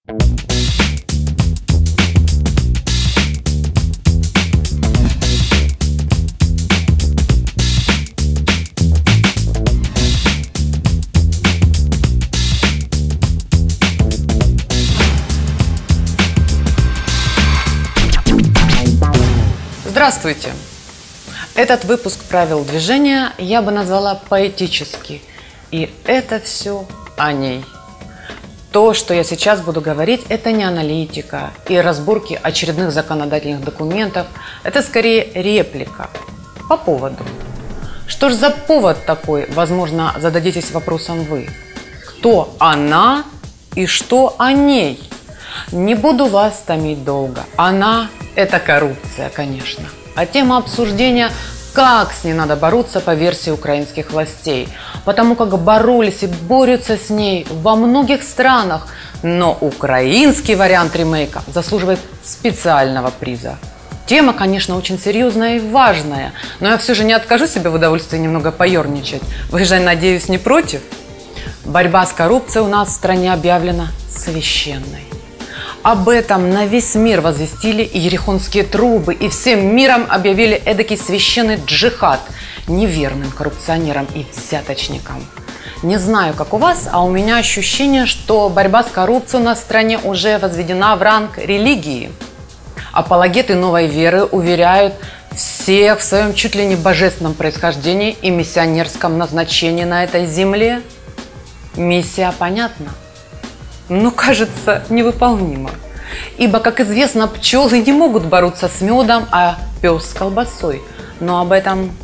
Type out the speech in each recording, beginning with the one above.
Здравствуйте! Этот выпуск правил движения я бы назвала поэтический. И это все о ней. То, что я сейчас буду говорить, это не аналитика и разборки очередных законодательных документов. Это скорее реплика по поводу. Что ж за повод такой, возможно, зададитесь вопросом вы. Кто она и что о ней? Не буду вас томить долго. Она – это коррупция, конечно. А тема обсуждения – как с ней надо бороться по версии украинских властей. Потому как боролись и борются с ней во многих странах. Но украинский вариант ремейка заслуживает специального приза. Тема, конечно, очень серьезная и важная. Но я все же не откажу себе в удовольствии немного поерничать. Вы же, надеюсь, не против? Борьба с коррупцией у нас в стране объявлена священной. Об этом на весь мир возвестили и ерихонские трубы, и всем миром объявили эдакий священный джихад неверным коррупционерам и взяточникам. Не знаю, как у вас, а у меня ощущение, что борьба с коррупцией у нас в стране уже возведена в ранг религии. Апологеты новой веры уверяют всех в своем чуть ли не божественном происхождении и миссионерском назначении на этой земле. Миссия понятна. Но, кажется, невыполнимо. Ибо, как известно, пчелы не могут бороться с медом, а пес с колбасой. Но об этом...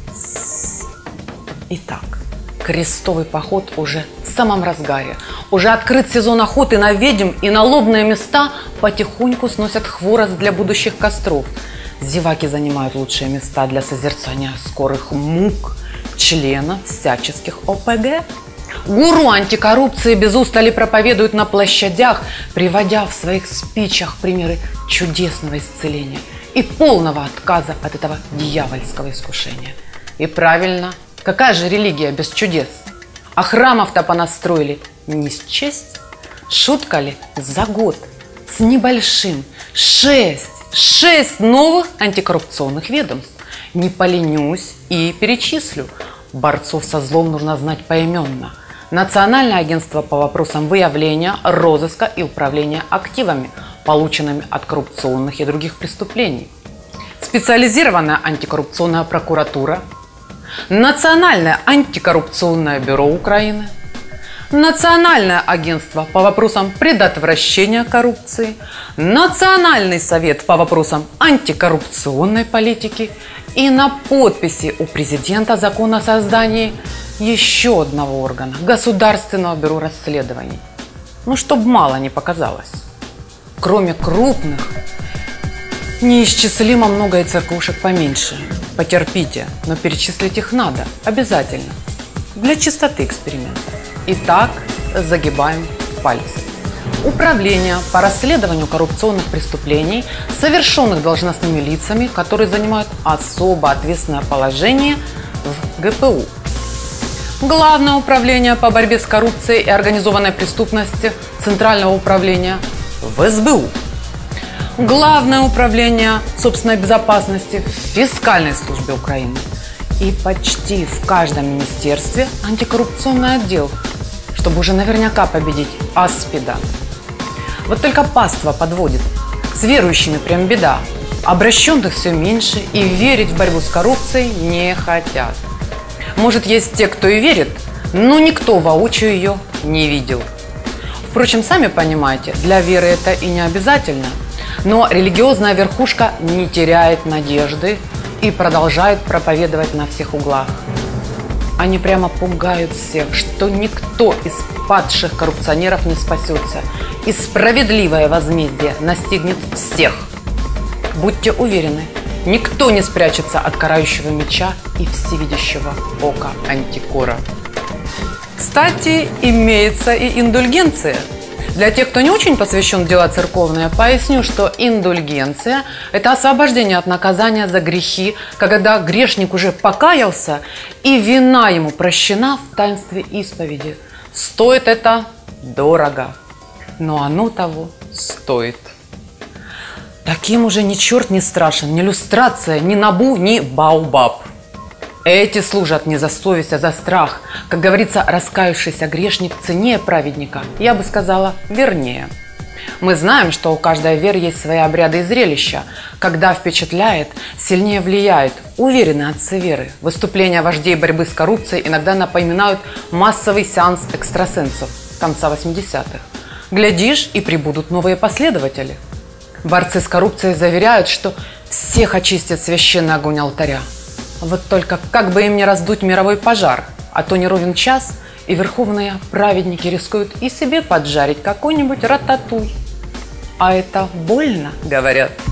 Итак, крестовый поход уже в самом разгаре. Уже открыт сезон охоты на ведьм, и на лобные места потихоньку сносят хворост для будущих костров. Зеваки занимают лучшие места для созерцания скорых мук членов всяческих ОПГ. Гуру антикоррупции без устали проповедуют на площадях, приводя в своих спичах примеры чудесного исцеления и полного отказа от этого дьявольского искушения. И правильно, какая же религия без чудес? А храмов-то понастроили не счесть. Шутка ли? За год с небольшим 6 новых антикоррупционных ведомств. Не поленюсь и перечислю. Борцов со злом нужно знать поименно. Национальное агентство по вопросам выявления, розыска и управления активами, полученными от коррупционных и других преступлений. Специализированная антикоррупционная прокуратура. Национальное антикоррупционное бюро Украины. Национальное агентство по вопросам предотвращения коррупции. Национальный совет по вопросам антикоррупционной политики. И на подписи у президента закон о создании еще одного органа – Государственного бюро расследований. Ну, чтобы мало не показалось. Кроме крупных, неисчислимо много и церквушек поменьше. Потерпите, но перечислить их надо обязательно. Для чистоты эксперимента. Итак, загибаем пальцы. Управление по расследованию коррупционных преступлений, совершенных должностными лицами, которые занимают особо ответственное положение в ГПУ. Главное управление по борьбе с коррупцией и организованной преступностью Центрального управления в СБУ. Главное управление собственной безопасности в Фискальной службе Украины. И почти в каждом министерстве антикоррупционный отдел, чтобы уже наверняка победить аспида. Вот только паства подводит. С верующими прям беда. Обращенных все меньше и верить в борьбу с коррупцией не хотят. Может, есть те, кто и верит, но никто воочию ее не видел. Впрочем, сами понимаете, для веры это и не обязательно. Но религиозная верхушка не теряет надежды и продолжает проповедовать на всех углах. Они прямо пугают всех, что никто из падших коррупционеров не спасется. И справедливое возмездие настигнет всех. Будьте уверены, никто не спрячется от карающего меча и всевидящего ока антикора. Кстати, имеется и индульгенция. Для тех, кто не очень посвящен в дела церковные, поясню, что индульгенция – это освобождение от наказания за грехи, когда грешник уже покаялся и вина ему прощена в таинстве исповеди. Стоит это дорого, но оно того стоит. Таким уже ни черт не страшен, ни люстрация, ни Набу, ни Баобаб. Эти служат не за совесть, а за страх. Как говорится, раскаявшийся грешник ценнее праведника. Я бы сказала, вернее. Мы знаем, что у каждой веры есть свои обряды и зрелища. Когда впечатляет, сильнее влияет. Уверены отцы веры. Выступления вождей борьбы с коррупцией иногда напоминают массовый сеанс экстрасенсов конца 80-х. Глядишь, и прибудут новые последователи. Борцы с коррупцией заверяют, что всех очистит священный огонь алтаря. Вот только как бы им не раздуть мировой пожар, а то не ровен час, и верховные праведники рискуют и себе поджарить какой-нибудь рататуй. А это больно, говорят.